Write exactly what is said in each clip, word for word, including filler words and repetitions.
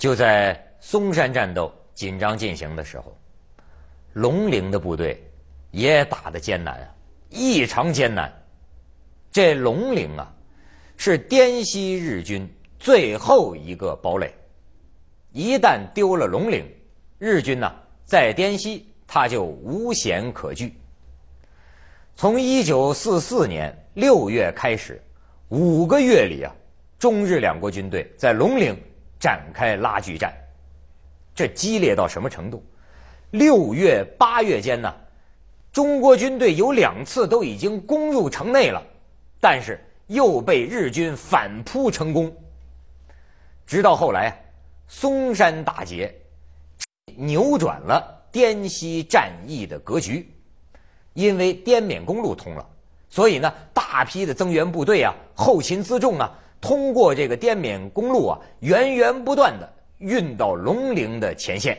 就在松山战斗紧张进行的时候，龙陵的部队也打得艰难啊，异常艰难。这龙陵啊，是滇西日军最后一个堡垒，一旦丢了龙陵，日军呢、啊、在滇西他就无险可居。从一九四四年六月开始，五个月里啊，中日两国军队在龙陵展开拉锯战。这激烈到什么程度？六月八月间呢，中国军队有两次都已经攻入城内了，但是又被日军反扑成功。直到后来啊，松山大捷扭转了滇西战役的格局。因为滇缅公路通了，所以呢，大批的增援部队啊、后勤辎重啊，通过这个滇缅公路啊，源源不断的运到龙陵的前线。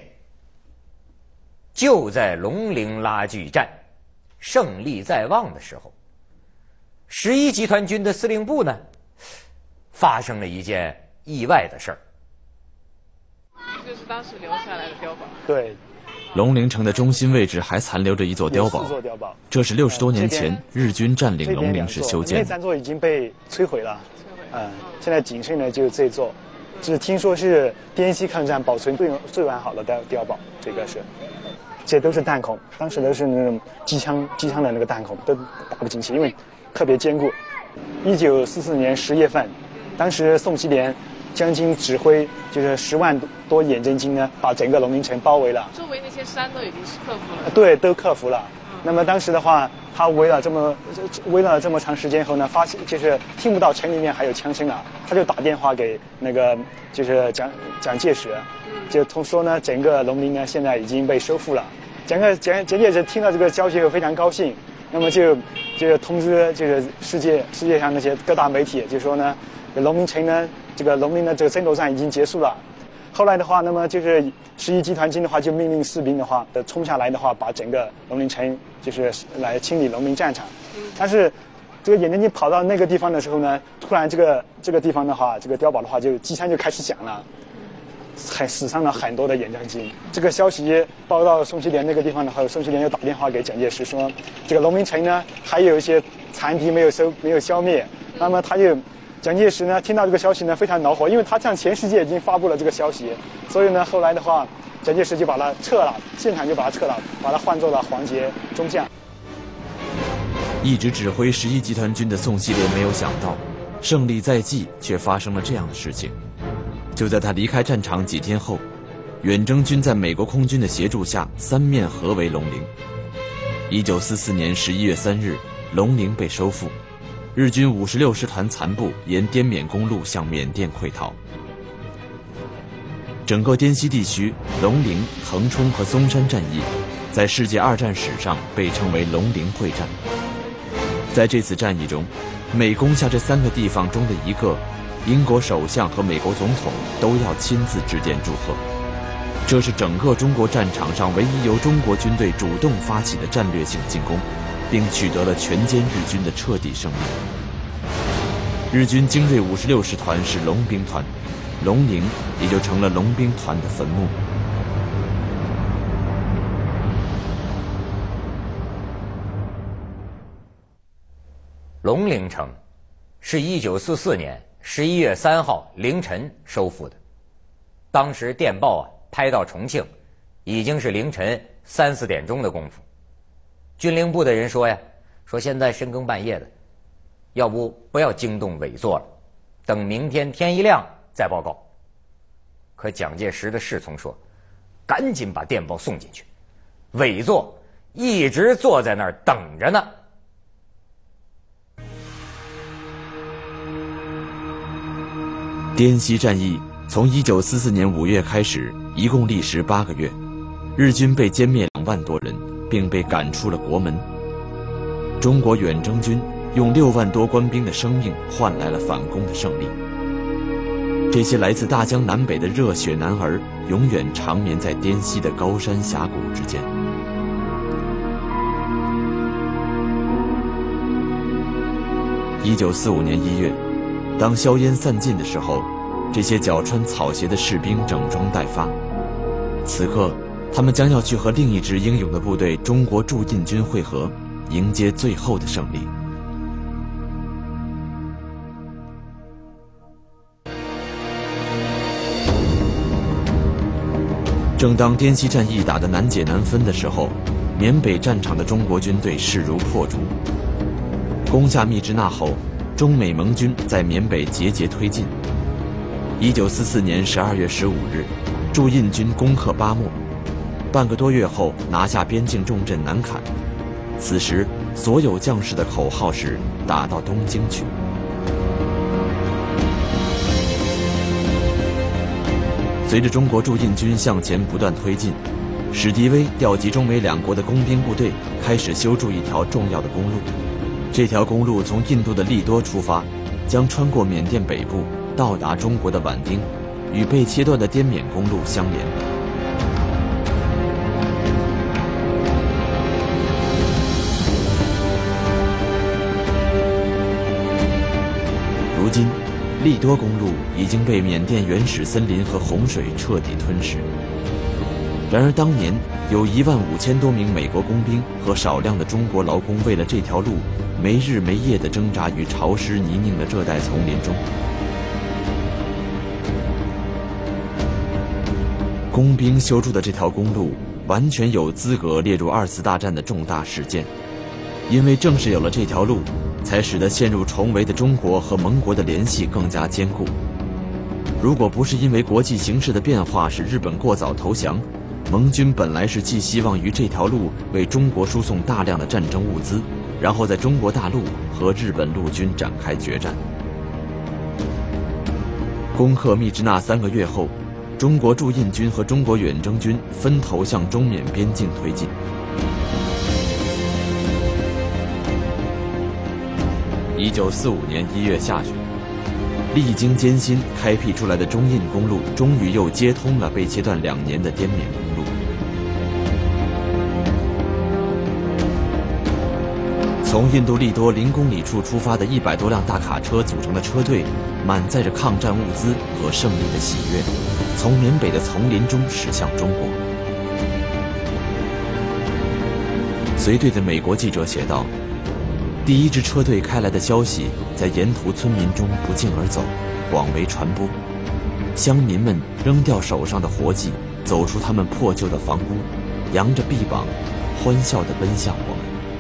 就在龙陵拉锯战胜利在望的时候，十一集团军的司令部呢，发生了一件意外的事儿。 这是当时留下来的碉堡。 对。 龙陵城的中心位置还残留着一座碉堡，这是六十多年前日军占领龙陵时修建的。 那三座已经被摧毁了，嗯，现在仅剩的就这座，只听说是滇西抗战保存最最完好的碉碉堡，这个是，这都是弹孔，当时都是那种机枪机枪的那个弹孔都打不进去，因为特别坚固。一九四四年十月份，当时宋希濂将军指挥就是十万多远征军呢，把整个龙陵城包围了。 周围那些山都已经是克服了。 对，都克服了。嗯、那么当时的话，他围了这么围了这么长时间后呢，发现就是听不到城里面还有枪声了，他就打电话给那个就是蒋蒋介石，就通说呢，整个龙陵呢现在已经被收复了。蒋个蒋蒋介石听到这个消息后非常高兴，那么就就通知就是世界世界上那些各大媒体，就说呢，龙陵城呢。这个龙陵的这个争夺战已经结束了，后来的话，那么就是十一集团军的话就命令士兵的话的冲下来的话，把整个龙陵城就是来清理龙陵战场。但是这个远征军跑到那个地方的时候呢，突然这个这个地方的话，这个碉堡的话就机枪就开始响了，还死伤了很多的远征军。这个消息报到宋希濂那个地方的话，宋希濂又打电话给蒋介石说，这个龙陵城呢还有一些残敌没有收没有消灭，那么他就。蒋介石呢，听到这个消息呢，非常恼火，因为他向全世界已经发布了这个消息，所以呢，后来的话，蒋介石就把他撤了，现场就把他撤了，把他换做了黄杰中将。 一直指挥十一集团军的宋希濂没有想到，胜利在即，却发生了这样的事情。就在他离开战场几天后，远征军在美国空军的协助下，三面合围龙陵。一九四四年十一月三日，龙陵被收复。日军五十六师团残部沿滇缅公路向缅甸溃逃。整个滇西地区，龙陵、腾冲和松山战役，在世界二战史上被称为龙陵会战。在这次战役中，每攻下这三个地方中的一个，英国首相和美国总统都要亲自致电祝贺。这是整个中国战场上唯一由中国军队主动发起的战略性进攻，并取得了全歼日军的彻底胜利。日军精锐五十六师团是龙兵团，龙陵也就成了龙兵团的坟墓。 龙陵城是一九四四年十一月三号凌晨收复的，当时电报啊拍到重庆，已经是凌晨三四点钟的功夫。军令部的人说呀，说现在深更半夜的，要不不要惊动委座了，等明天天一亮再报告。可蒋介石的侍从说，赶紧把电报送进去，委座一直坐在那儿等着呢。 滇西战役从一九四四年五月开始，一共历时八个月，日军被歼灭两万多人，并被赶出了国门。中国远征军用六万多官兵的生命换来了反攻的胜利。这些来自大江南北的热血男儿，永远长眠在滇西的高山峡谷之间。一九四五年一月，当硝烟散尽的时候， 这些脚穿草鞋的士兵整装待发。此刻，他们将要去和另一支英勇的部队——中国驻印军会合，迎接最后的胜利。正当滇西战役打得难解难分的时候，缅北战场的中国军队势如破竹。攻下密支那后，中美盟军在缅北节节推进。一九四四年十二月十五日，驻印军攻克巴莫，半个多月后拿下边境重镇南坎。此时，所有将士的口号是“打到东京去”。随着中国驻印军向前不断推进，史迪威调集中美两国的工兵部队，开始修筑一条重要的公路。这条公路从印度的利多出发，将穿过缅甸北部，到达中国的畹町，与被切断的滇缅公路相连。如今，利多公路已经被缅甸原始森林和洪水彻底吞噬。然而，当年有一万五千多名美国工兵和少量的中国劳工，为了这条路，没日没夜地挣扎于潮湿泥泞的热带丛林中。工兵修筑的这条公路，完全有资格列入二次大战的重大事件，因为正是有了这条路，才使得陷入重围的中国和盟国的联系更加坚固。如果不是因为国际形势的变化使日本过早投降，盟军本来是寄希望于这条路为中国输送大量的战争物资，然后在中国大陆和日本陆军展开决战。攻克密支那三个月后，中国驻印军和中国远征军分头向中缅边境推进。一九四五年一月下旬，历经艰辛开辟出来的中印公路，终于又接通了被切断两年的滇缅公路。从印度利多零公里处出发的一百多辆大卡车组成的车队，满载着抗战物资和胜利的喜悦，从缅北的丛林中驶向中国。随队的美国记者写道：“第一支车队开来的消息，在沿途村民中不胫而走，广为传播。乡民们扔掉手上的活计，走出他们破旧的房屋，扬着臂膀，欢笑地奔向我们。”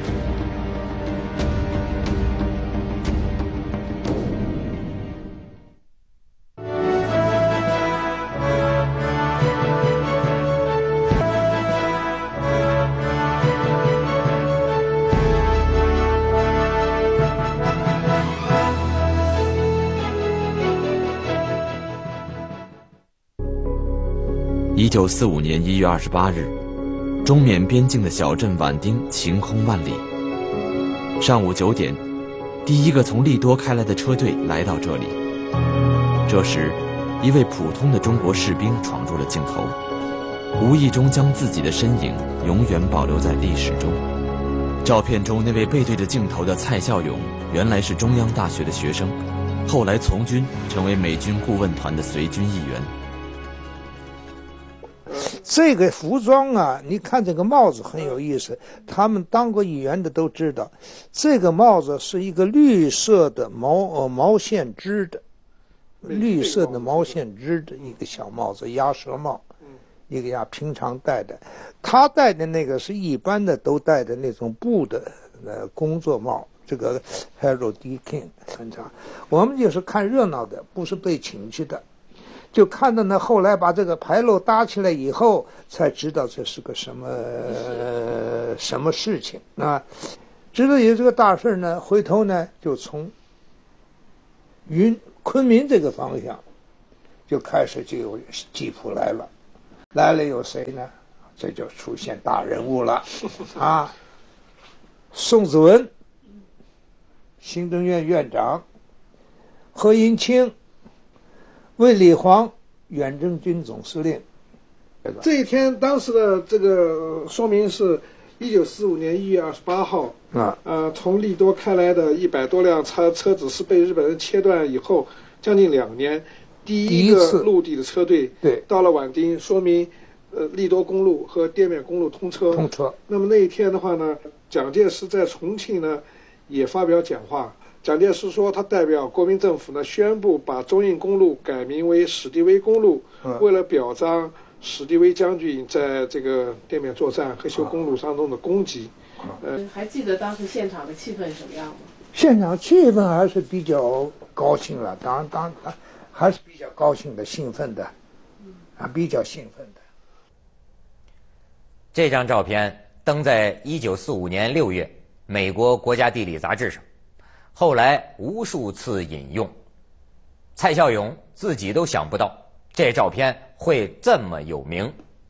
一九四五年一月二十八日，中缅边境的小镇畹町晴空万里。上午九点，第一个从利多开来的车队来到这里。这时，一位普通的中国士兵闯入了镜头，无意中将自己的身影永远保留在历史中。照片中那位背对着镜头的蔡孝勇，原来是中央大学的学生，后来从军，成为美军顾问团的随军一员。 这个服装啊，你看这个帽子很有意思，他们当过议员的都知道，这个帽子是一个绿色的毛呃毛线织的，绿色的毛线织的一个小帽子，鸭舌帽，一个呀平常戴的。他戴的那个是一般的都戴的那种布的呃工作帽，这个 Harold D. King 很长。我们就是看热闹的，不是被请去的。就看到呢，后来把这个牌楼搭起来以后，才知道这是个什么、呃、什么事情啊。知道有这个大事呢，回头呢就从云昆明这个方向就开始就有吉普来了，来了有谁呢？这就出现大人物了啊！宋子文，行政院院长，何应钦。卫立煌，远征军总司令。 这一天，当时的这个说明是，一九四五年一月二十八号啊，呃，从利多开来的一百多辆车车子是被日本人切断以后，将近两年， 第一个第一次陆地的车队对到了畹町，说明呃利多公路和滇缅公路通车。 通车。 那么那一天的话呢，蒋介石在重庆呢也发表讲话。蒋介石说，他代表国民政府呢宣布把中印公路改名为史迪威公路， 嗯、 为了表彰史迪威将军在这个滇缅作战和修公路当中的功绩。 呃，还记得当时现场的气氛什么样吗？ 现场气氛还是比较高兴了，当然当然还是比较高兴的、兴奋的，啊，比较兴奋的。 这张照片登在一九四五年六月美国国家地理杂志上，后来无数次引用。蔡孝勇自己都想不到这照片会这么有名。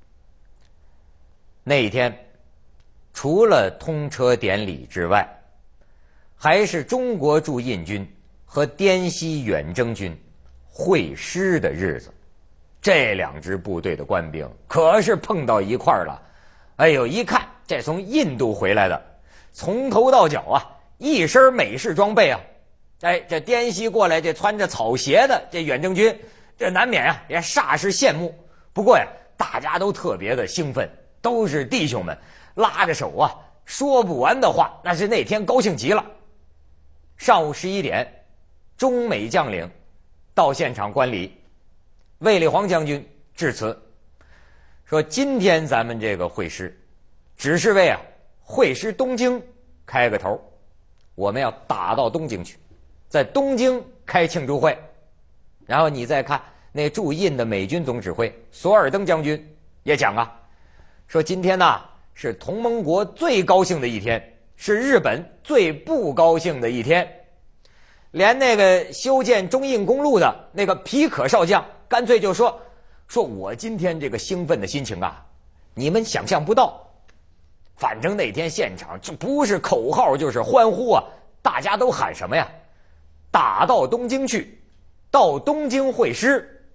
那一天，除了通车典礼之外，还是中国驻印军和滇西远征军会师的日子。这两支部队的官兵可是碰到一块儿了。哎呦，一看这从印度回来的，从头到脚啊一身美式装备啊。哎，这滇西过来这穿着草鞋的这远征军，这难免啊也煞是羡慕。不过呀，大家都特别的兴奋，都是弟兄们，拉着手啊说不完的话，那是那天高兴极了。上午十一点，中美将领到现场观礼，卫立煌将军致辞说，今天咱们这个会师只是为啊会师东京开个头，我们要打到东京去，在东京开庆祝会。然后你再看那驻印的美军总指挥索尔登将军也讲啊，说今天呢是同盟国最高兴的一天，是日本最不高兴的一天。连那个修建中印公路的那个皮可少将干脆就说，说我今天这个兴奋的心情啊，你们想象不到。反正那天现场就不是口号就是欢呼啊，大家都喊什么呀？打到东京去，到东京会师。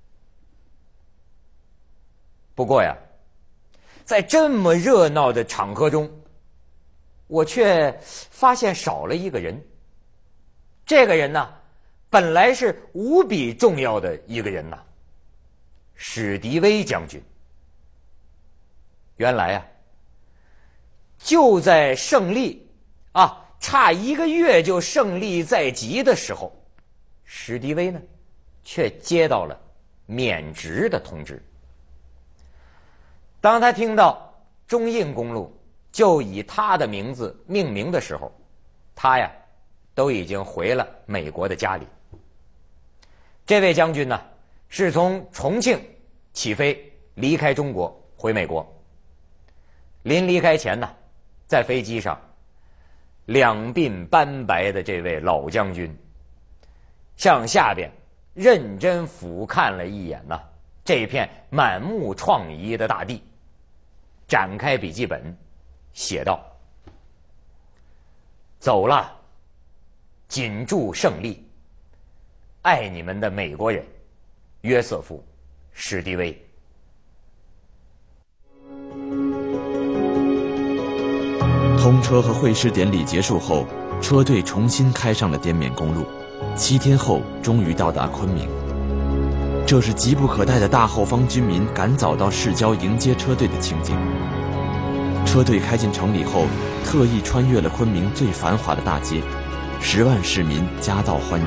不过呀，在这么热闹的场合中，我却发现少了一个人。这个人呢，本来是无比重要的一个人呐，史迪威将军。原来啊，就在胜利啊差一个月就胜利在即的时候，史迪威呢却接到了免职的通知。当他听到中印公路就以他的名字命名的时候，他呀都已经回了美国的家里。这位将军呢是从重庆起飞离开中国回美国。临离开前呢，在飞机上两鬓斑白的这位老将军向下边认真俯瞰了一眼呢这片满目创意的大地，展开笔记本写道：走了，谨祝胜利，爱你们的美国人约瑟夫·史迪威。 通车和会师典礼结束后，车队重新开上了滇缅公路，七天后终于到达昆明。这是急不可待的大后方军民赶早到市郊迎接车队的情景。车队开进城里后，特意穿越了昆明最繁华的大街，十万市民夹道欢迎。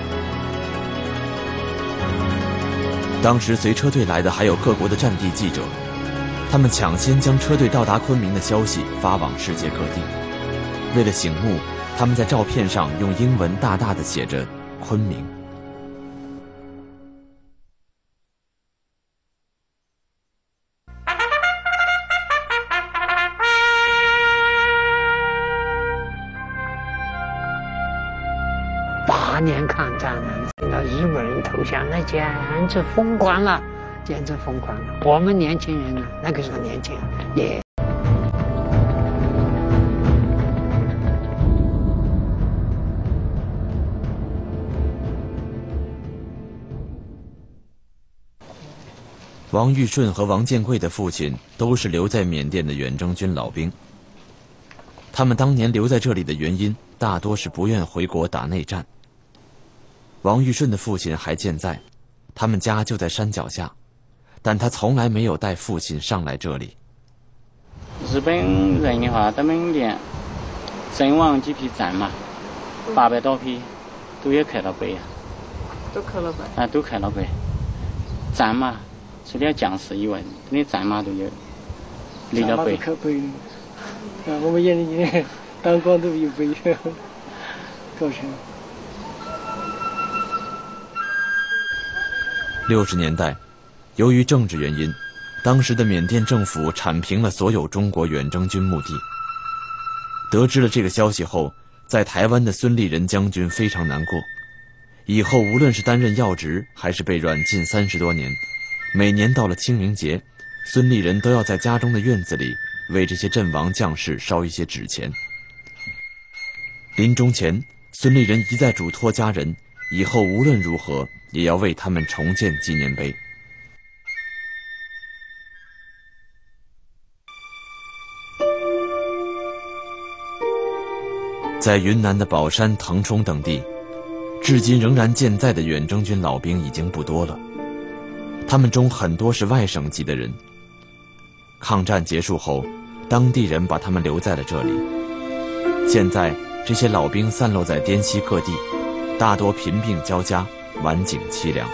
当时随车队来的还有各国的战地记者，他们抢先将车队到达昆明的消息发往世界各地。为了醒目，他们在照片上用英文大大的写着“昆明”。 八年抗战了，那日本人投降，那简直疯狂了，简直疯狂了。我们年轻人呢，那个时候年轻人也。 王玉顺和王建贵的父亲都是留在缅甸的远征军老兵。他们当年留在这里的原因，大多是不愿回国打内战。王玉顺的父亲还健在， 他们家就在山脚下，但他从来没有带父亲上来这里。 日本人的话，他们连阵亡几批战马，八百多匹，都也刻了碑啊。 都刻了碑。 啊，都刻了碑。战马，除了将士以外，那战马都有立了碑。 刻碑。啊，我们眼里当官都有碑，高升。 六十年代，由于政治原因，当时的缅甸政府铲平了所有中国远征军墓地。得知了这个消息后，在台湾的孙立人将军非常难过。以后无论是担任要职，还是被软禁三十多年，每年到了清明节，孙立人都要在家中的院子里为这些阵亡将士烧一些纸钱。临终前，孙立人一再嘱托家人，以后无论如何也要为他们重建纪念碑。在云南的保山、腾冲等地，至今仍然健在的远征军老兵已经不多了，他们中很多是外省籍的人。抗战结束后，当地人把他们留在了这里。现在这些老兵散落在滇西各地，大多贫病交加，晚景凄凉。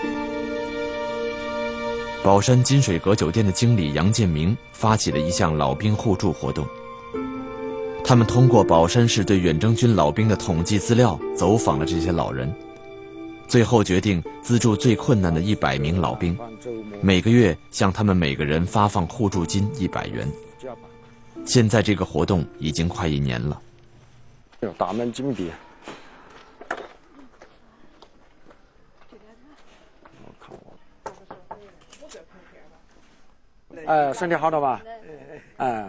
宝山金水阁酒店的经理杨建明发起了一项老兵互助活动。他们通过宝山市对远征军老兵的统计资料，走访了这些老人，最后决定资助最困难的一百名老兵，每个月向他们每个人发放互助金一百元。现在这个活动已经快一年了。 大门金币。我看我。哎，身体好了吧？哎。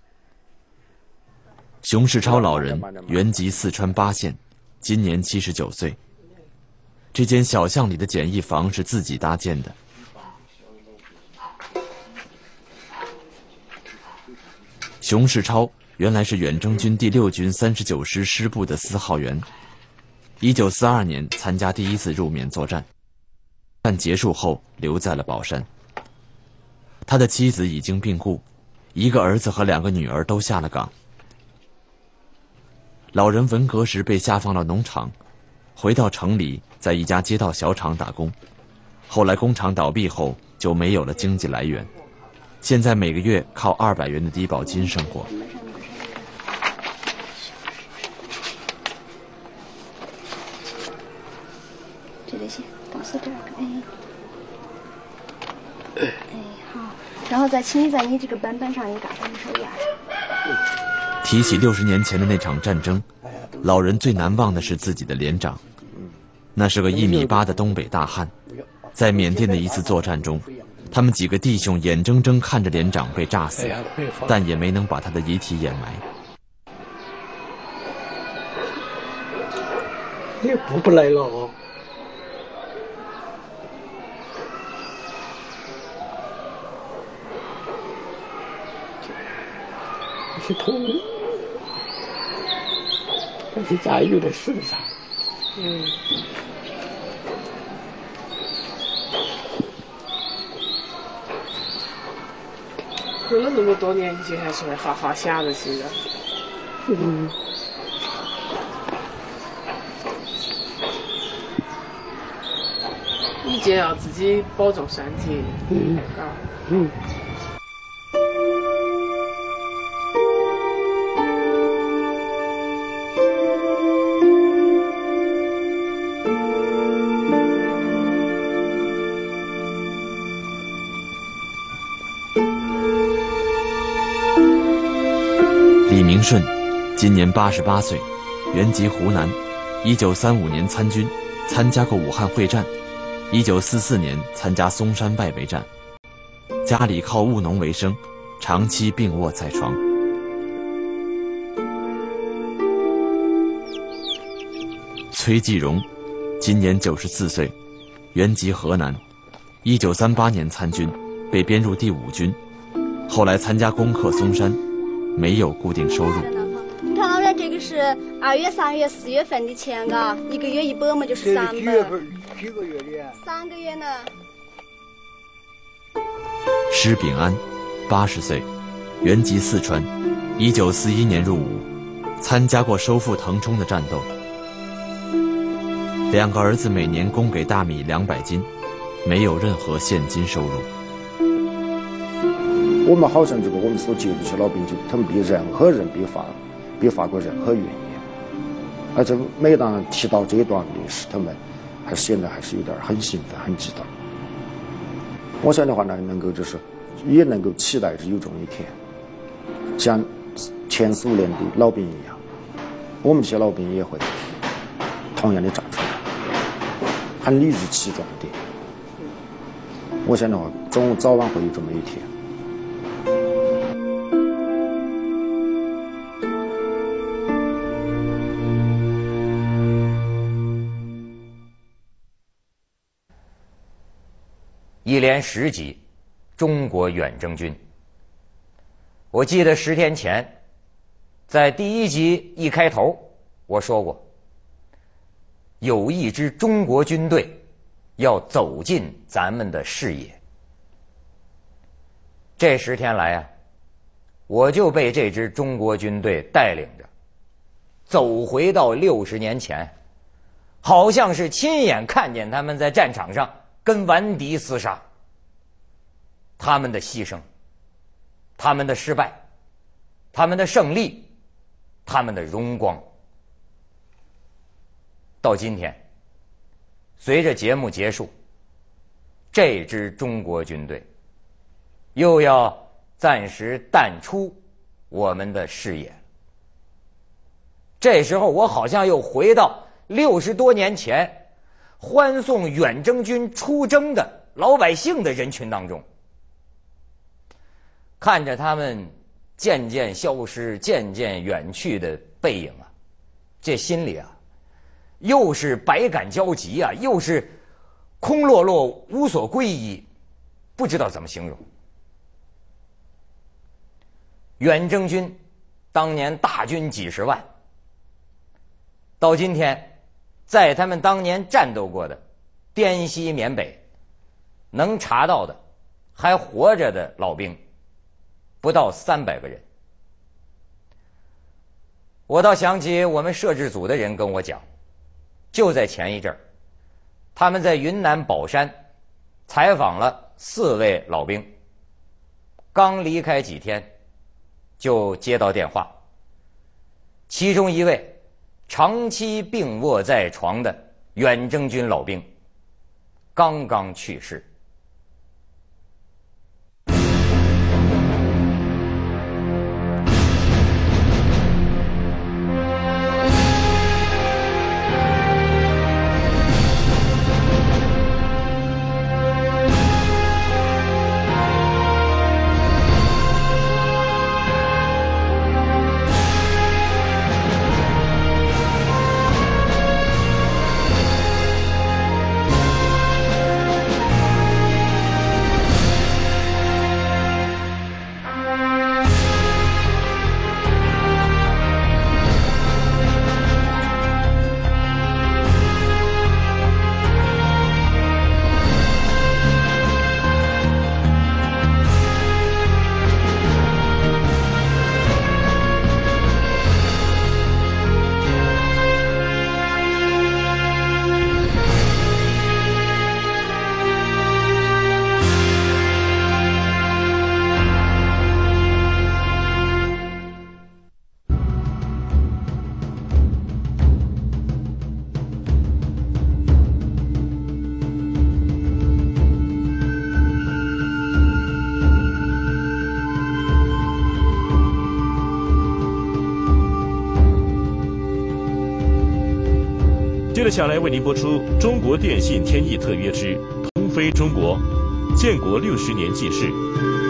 熊世超老人原籍四川巴县，今年七十九岁。这间小巷里的简易房是自己搭建的。熊世超原来是远征军第六军三十九师师部的司号员，一九四二年参加第一次入缅作战，战结束后留在了宝山。他的妻子已经病故，一个儿子和两个女儿都下了岗。老人文革时被下放到农场，回到城里，在一家街道小厂打工。后来工厂倒闭后，就没有了经济来源，现在每个月靠二百元的低保金生活。 这个先倒是这个，哎，哎好，然后再请你在你这个本本上你嘎上你手压上。 提起六十年前的那场战争，老人最难忘的是自己的连长。那是个一米八的东北大汉，在缅甸的一次作战中，他们几个弟兄眼睁睁看着连长被炸死，但也没能把他的遗体掩埋。 你不不来了哦。是痛。但是咱有的是啥？ 嗯。过了那么多年，你还是会哈哈想得起的。 嗯。 一定要自己保重身体。 嗯。 啊。 嗯。 李明顺，今年八十八岁，原籍湖南，一九三五年参军，参加过武汉会战，一九四四年参加松山外围战，家里靠务农为生，长期病卧在床。崔继荣，今年九十四岁，原籍河南，一九三八年参军，被编入第五军，后来参加攻克松山。没有固定收入。 你看老人这个是二月、三月、四月份的钱，嘎，一个月一百嘛，就是三百。 几个月的？ 三个月呢。 施秉安，八十岁，原籍四川，一九四一年入伍，参加过收复腾冲的战斗。两个儿子每年供给大米两百斤，没有任何现金收入。 我们好像这个我们所接触的老兵，就他们比任何人比发比发过任何愿意，而且每当提到这一段历史，他们还显得还是有点很兴奋、很激动。我想的话呢，能够就是也能够期待着有这么一天，像前苏联的老兵一样，我们这些老兵也会同样的站出来，很理直气壮的。我想的话，总早晚会有这么一天。 一连十集，中国远征军。我记得十天前，在第一集一开头，我说过，有一支中国军队要走进咱们的视野。这十天来啊，我就被这支中国军队带领着，走回到六十年前，好像是亲眼看见他们在战场上跟顽敌厮杀，他们的牺牲，他们的失败，他们的胜利，他们的荣光。到今天，随着节目结束，这支中国军队又要暂时淡出我们的视野。这时候我好像又回到六十多年前欢送远征军出征的老百姓的人群当中，看着他们渐渐消失、渐渐远去的背影啊，这心里啊，又是百感交集啊，又是空落落、无所归依，不知道怎么形容。远征军当年大军几十万，到今天，在他们当年战斗过的滇西缅北，能查到的还活着的老兵不到三百个人。我倒想起我们摄制组的人跟我讲，就在前一阵儿，他们在云南保山采访了四位老兵，刚离开几天就接到电话，其中一位长期病卧在床的远征军老兵刚刚去世。 接下来为您播出《中国电信天翼特约之腾飞中国》建国六十年纪事。